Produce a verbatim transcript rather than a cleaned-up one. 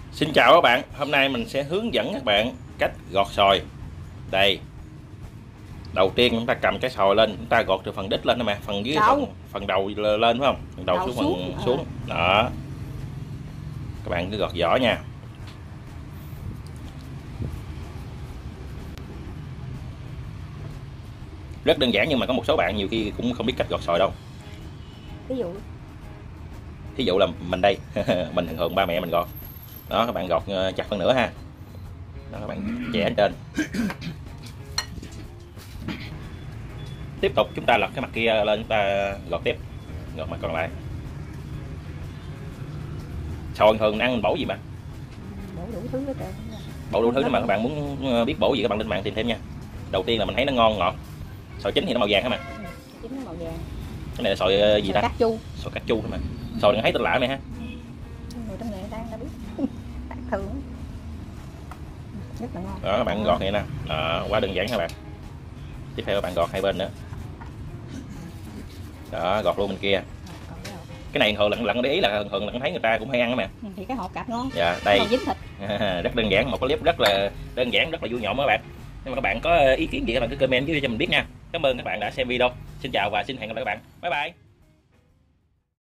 Xin chào các bạn, hôm nay mình sẽ hướng dẫn các bạn cách gọt sòi. Đây, đầu tiên chúng ta cầm cái sòi lên, chúng ta gọt từ phần đít lên nè, phần dưới đầu. phần, phần đầu lên phải không? Phần đầu, đầu xuống, xuống phần xuống. Đó. Các bạn cứ gọt vỏ nha. Rất đơn giản nhưng mà có một số bạn nhiều khi cũng không biết cách gọt sòi đâu. Ví dụ Thí dụ là mình đây, mình thường thường ba mẹ mình gọt. Đó, các bạn gọt chặt phân nửa ha. Đó, các bạn chẻ trên. Tiếp tục chúng ta lật cái mặt kia lên, chúng ta gọt tiếp, gọt mặt còn lại. Sòi thường ăn mình bổ gì mà? bổ đủ thứ hết trơn. Bổ đủ thứ, nếu mà các bạn muốn biết bổ gì các bạn lên mạng tìm thêm nha. Đầu tiên là mình thấy nó ngon ngọt. Sòi chín thì nó màu vàng hả mà? Chín nó màu vàng. Cái này là sòi gì ta? Cát chu. Sòi cát chu hả mà? Sòi đừng thấy tên lạ mày ha. Người trong nghề người ta đã biết. Tạc thường. Rất là ngon. Đó, các bạn gọt vậy nè. Đó, quá đơn giản các bạn. Tiếp theo các bạn gọt hai bên nữa. Đó, gọt luôn bên kia. Cái này thường lận lận để ý là thường là thấy người ta cũng hay ăn đó mà. Thì cái hột cạp ngon. Dạ, đây. Dính thịt. Rất đơn giản, một cái clip rất là đơn giản, rất là vui nhộn các bạn. Nếu mà các bạn có ý kiến gì các bạn cứ comment dưới cho mình biết nha. Cảm ơn các bạn đã xem video. Xin chào và xin hẹn gặp lại các bạn. Bye bye.